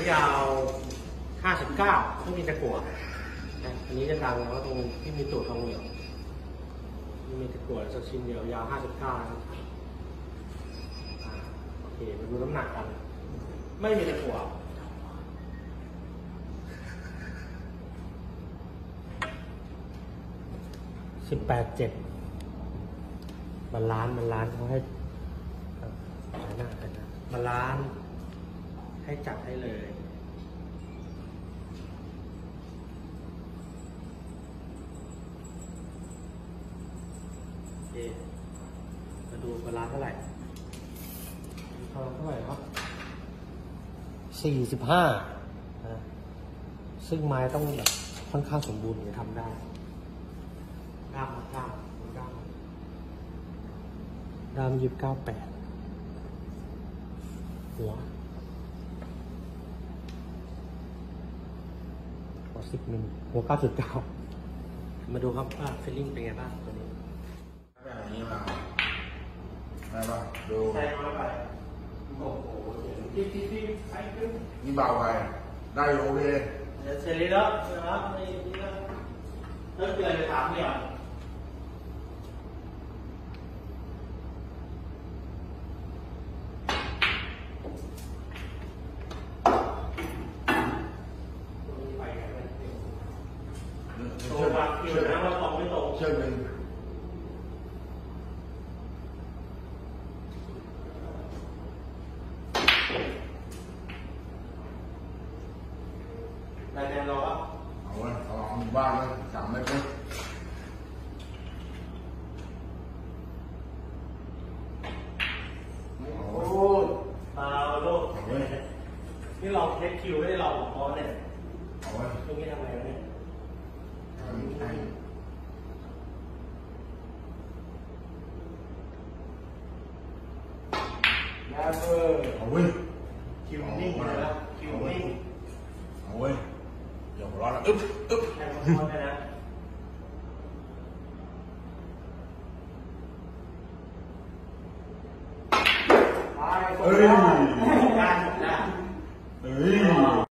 ยาว59ไม่มีตะกั่วอันนี้จะดังแล้วตรงที่มีตัวทองเหลืองมีตะกั่วสักชิ้นเดียวยาว59นะครับโอเคมาดูน้ำหนักกันไม่มีตะกั่ว18.7บาลานซ์เขาให้หน้ากันนะบาลานซ์ให้จัดให้เลยโอเคมาดูบาลานซ์เท่าไหร่ครับ45นะซึ่งไม้ต้องแบบค่อนข้างสมบูรณ์ถึงจะทำได้ด้าม29.8หัว10 มิลหัว 9.9 มาดูครับว่าฟิลลิ่งเป็นไงบ้างตัวนี้แบบนี้มาได้ป่ะดูใช่ไหมโอ้โหที่ใช้ขึ้นนี่เบาไปได้โอเคเดี๋ยวเสร็จแล้วนะครับนี่นะเริ่มเกินจะถามเนี่ยโตบางคิวนะว่าตรงไม่ตรงเชือกหนึ่งนายแดนรอเอาไว้เอาบ้างเลย3 เมตรเลยโอ้มาลูกนี่ลองเทคคิวไม่ได้ลองเพราะเนี่ยเอาไว้ตรงนี้ทำไงวะเนี่ยเอาไว้คิวนิ่งเลยนะคิวนิ่งเอาไว้เดี๋ยวร้อนแล้วแค่พอได้นะเฮ้ย